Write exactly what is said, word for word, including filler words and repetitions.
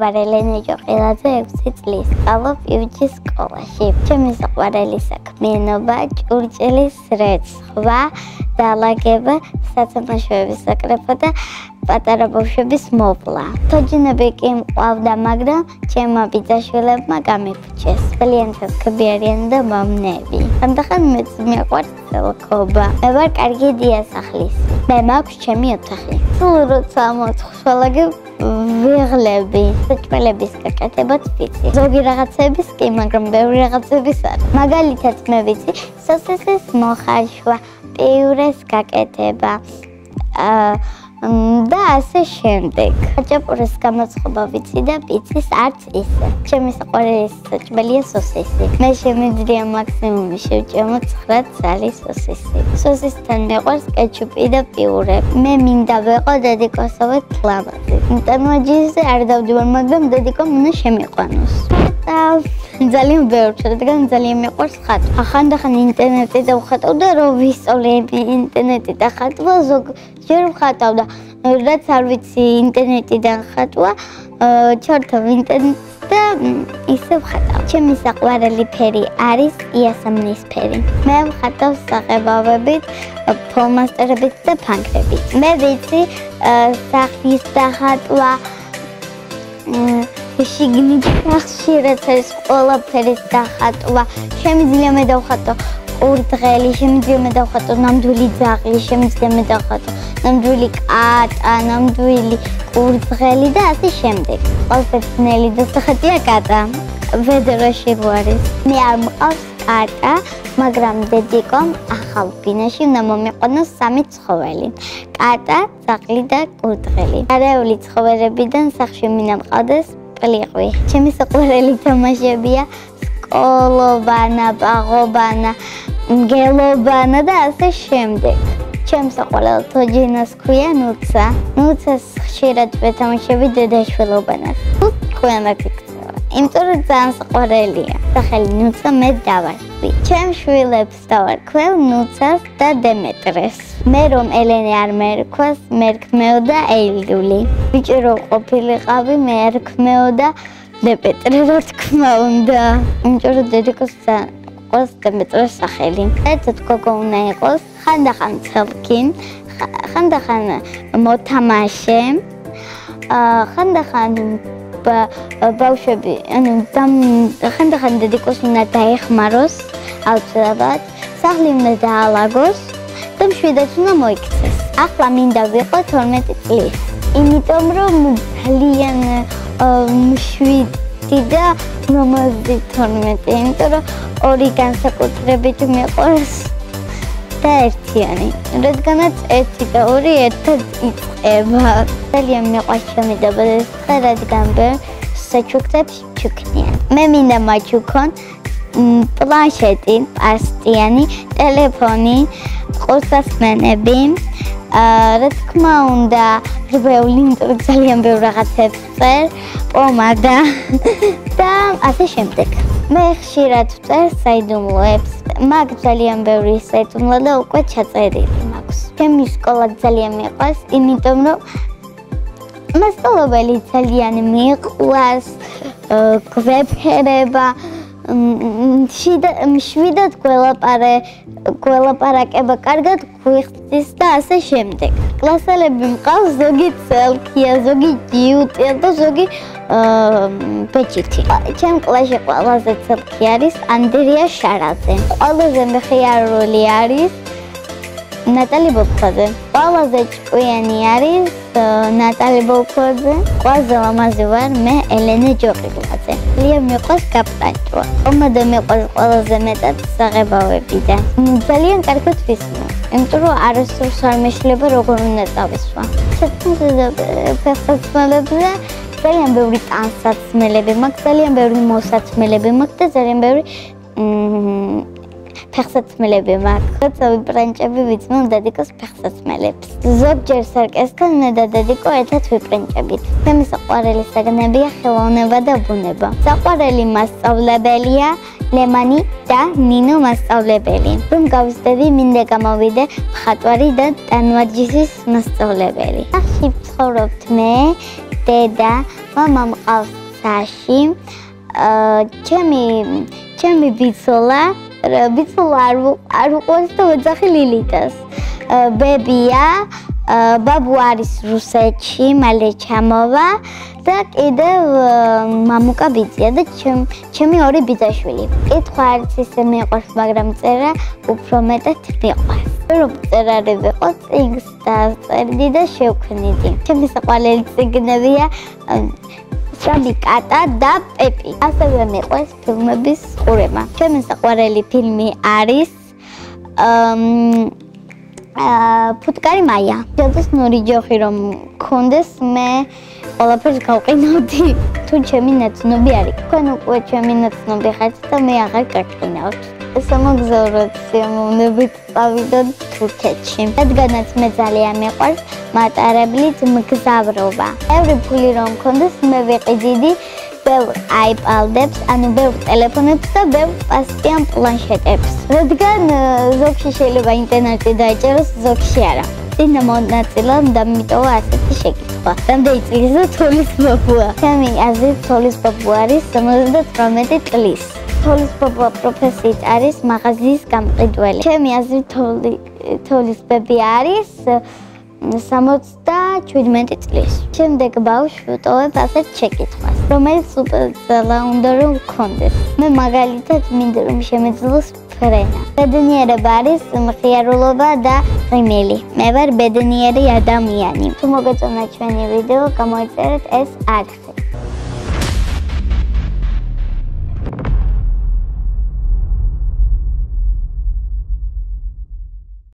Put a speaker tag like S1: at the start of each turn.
S1: ვარ ელენე ჯოყელაძე ექვსი წლის. სწავლობ პიუჯის სკოლაში. ჩემი საყვარელი საქმიანობა ჭურჭელის რეცხვა, დალაგება, სათამაშოების საკრეფო და პატარა ბავშვების მოვლა. თოჯინები კი მყავდა, მაგრამ ჩემმა ბიძაშვილებმა გამიფუჭეს. ძალიან ცოცხები არიან და მომნები. ხანდახან მეც მიყვარს ცელქობა. მე ვარ კარგი დიასახლისი. მე მაქვს ჩემი ოთახი. სულ როცა მოთხოვლაგებ ვიღლები. საჭმელების გაკეთებაც ვიცი. ზოგი რაღაცების კი, მაგრამ ბევრი რაღაცების არა. მაგალითად მე ვიცი სოსისის მოხარშვა, პიურეს გაკეთება. აა და ასე შემდეგ. ხაჭაპურის გამოწყობა ვიცი და პიცის არც ისე. ჩემი საყვარელი საჭმელია სოსისი. მე შემიძლია მაქსიმუმი შევჭამო ცხრა ცალი სოსისი. სოსისთან მიყვარს კეჩუპი და პიურე. მე მინდა ვეყო დედიკოსოვე თლამაზი. ინტერნეტზე არ დავდივარ, მაგრამ დედიკომ უნდა შემიყვანოს. ძალიან ბევრს, რადგან ძალიან მიყვარს ხატვა. ხანდახან ინტერნეტი დავხატავდა, რომ ვისწავლები ინტერნეტი და ხატვა ზოგჯერ ვხატავდა. რაც არ ვიცი ინტერნეტიდან ხატვა, ჩორთავ ინტერნეტს და ისე ვხატავ. ჩემი საყვარელი ფერი არის იასამნის ფერი. მე ვხატავ საღებავებით, ფლომასტერებით და ფანქრებით. მე ვიცი სახის დახატვა, შიგნით ხშირად არის ყველაფერის დახატვა. შემიძლია მე დავხატო ყურძღელი, შემიძლია მე დავხატო ნამდვილი ძაღლი, შემიძლია მე დავხატო ნამდვილი კატა, ნამდვილი ყურძღელი და ასე შემდეგ. ყველაზე ძნელი დასახატია კატა. ვედროში ვარის. მე არ მყავს კატა, მაგრამ დედიკომ ახალ ბინაში უნდა მომიყვანოს სამი ცხოველი. კატა, ძაღლი და ყურძღელი. გარეული ცხოველებიდან სახლში მინდა მყავდეს პლიყვი. ჩემი საყვარელი თამაშებია სკოლობანა, ბაღობანა, მგელობანა და ასე შემდეგ. ჩემს საყვარელ თოჯინას ქვია ნუცა. ნუცას ხშირად ვეთამაშები დედაშვილობანას. თუ თქვენ გიქცევა. იმიტომ რომ ძალიან საყვარელია. სახელი ნუცა მე დავარქვი. ჩემ შვილებს დავარქვევ ნუცას და დემეტრეს. მე რომ ელენე არ მერქვას, მერქმეოდა ეილული. ბიჭი რო ყოფილიყავი, მე ერქმეოდა დემეტრე, რო თქმა უნდა. იმიტომ რომ დედიკოს იყოს დემეტრეს სახელი. ერთად გოგო უნდა იყოს, ხანდახან ცელკი, ხანდახან მოთამაშე, ხანდახან ბავშვები, ანუ ხანდახან დედიკოს უნდა დაეხმაროს, აუცილებლად, სახლი უნდა დაალაგოს და მშვიდად უნდა მოიქცეს. ახლა მინდა ვიყო თორმეტი წლის. იმიტომ რომ ძალიან მშვიდი და ლამაზი თორმეტი, იმიტომ რომ ორი განსაკუთრებით მიყვარს და ერთიანი. რადგანაც ერთი და ორი ერთად იწყება. ძალიან მიყვარს ჩემი დაბადება, რადგან საჩუქრებს ჩუქნიან. მე მინდა მაჩუქონ პლანშეტი, პასტიანი, ტელეფონი, ყურსასმენები. რა თქმა უნდა, რბეული, იმიტომ რომ ძალიან ბევრ რაღაცებს ვწერ, პომადა და ასე შემდეგ. მე ხშირად ვწერ საიდუმლოებს. მაქვს ძალიან ბევრი საიდუმლო და უკვე ჩაწერილი მაქვს. ჩემი სკოლა ძალიან მიყვარს, იმიტომ რომ მასწავლებელი ძალიან მიყვარს, გვეფერება, მშვიდად გველაპარე, გველაპარაკება, კარგად გვიხდის და ასე შემდეგ. კლასელები მყავს, ზოგი ცელქია, ზოგი ჯიუტია და ზოგი ბეჭითი. ჩემ კლასში ყველაზე ცელქი არის ანდრია შარაძე. ყველაზე მხიარული არის ნატალი ბობქაძე. ყველაზე ჭკვიანი არის ნატალი ბობქაძე. ყველაზე ლამაზი ვარ მე ელენე ჯოყელაძე. ძალიან მიყვარს გაპტანჭვა. ომადა მიყვარს ყველაზე მეტად საღებავებიდან. ძალიან კარგად ვისმო. იმიტომ რომ არასდროს არ მეშლება როგორ უნდა წავისვა. ფეხსაცმელებზე ძალიან ბევრი ტანსაცმელები მაქვს, ძალიან ბევრი მოსაცმელები მაქვს და ძალიან ბევრი ფეხსაცმელები მაქვს. როცა ვიბრანჭები ვიცმევ დედიკოს ფეხსაცმელებს. ზოგჯერ სარკესთან მე და დედიკო ერთად ვიბრანჭებით. ჩემი საყვარელი საგნებია ხელოვნება და ბუნება. საყვარელი მასწავლებელია ლემანი და ნინო მასწავლებელი. რომ გავიზრდები, მინდა გამოვიდე მხატვარი და ტანვარჯიშის მასწავლებელი. სახში ვცხოვრობთ მე, დედა, მამა მყავს საში. ჩემი ჩემი ბიცოლა, ბიცოლა არ არ უყვარს და ვეძახი ლილიტას. ბებია, ბაბუ არის რუსეთში, მალე ჩამოვა და კიდევ მამუკა ბიძია და ჩემი ორი ბიძაშვილი. კითხვა არც ისე მიყვარს, მაგრამ წერა უფრო მეტად მიყვარს. რომ წერა არ ვიყო, წიგნს დავწერდი და შევქმნიდი. ჩემი საყვარელი წიგნებია სრამი კატა და პეპი. ასევე მიყვარს ფილმების ყურება. ჩემი საყვარელი ფილმი არის ფუტკარი მაია. ჯადოს ნური ჯოხი რომ მქონდეს, მე ყველაფერს გავყინავდი. თუ ჩემი ნაცნობი არის. თქვენ უკვე ჩემი ნაცნობი ხართ და მე აღარ გაგყინავთ. სამოგზაუროდ სიამოვნებით წავიდოთ თურქეთში. რადგანაც მე ძალიან მიყვარს მატარებლით მგზავრობა. ბევრი ფული რომ მქონდეს, მე ვიყიდიდი ბევრ აიპადებს, ანუ ბევრ ტელეფონებს და ბევრ პასტიან პლანშეტებს. რადგან ზოგში შეიძლება ინტერნეტი დაეჭეროს, ზოგში არა. წინა მონაწილე და მიტოვა ასეთი შეკითხვა. რამდენი წლისა თოლის ბაბუა? ჩემი აზრით თოლის ბაბუა არის ორმოცდათვრამეტი წლის. თოლის ბაბუა პროფესიით არის მაღაზიის გამყიდველი. ჩემი აზრით თოლის ბები არის სამოცდაჩვიდმეტი წლის. შემდეგ ბავშვს ვუტოვებ ასეთ შეკითხვას, რომელიც სუპერძალა უნდა რომ გქონდეს. მე მაგალითად მინდა რომ შემეძლოს ფრენა. ბედნიერება არის მხიარულობა და ღიმილი. მე ვარ ბედნიერი ადამიანი. თუ მოგეწონა ჩვენი ვიდეო, გამოიწერეთ ეს არხი.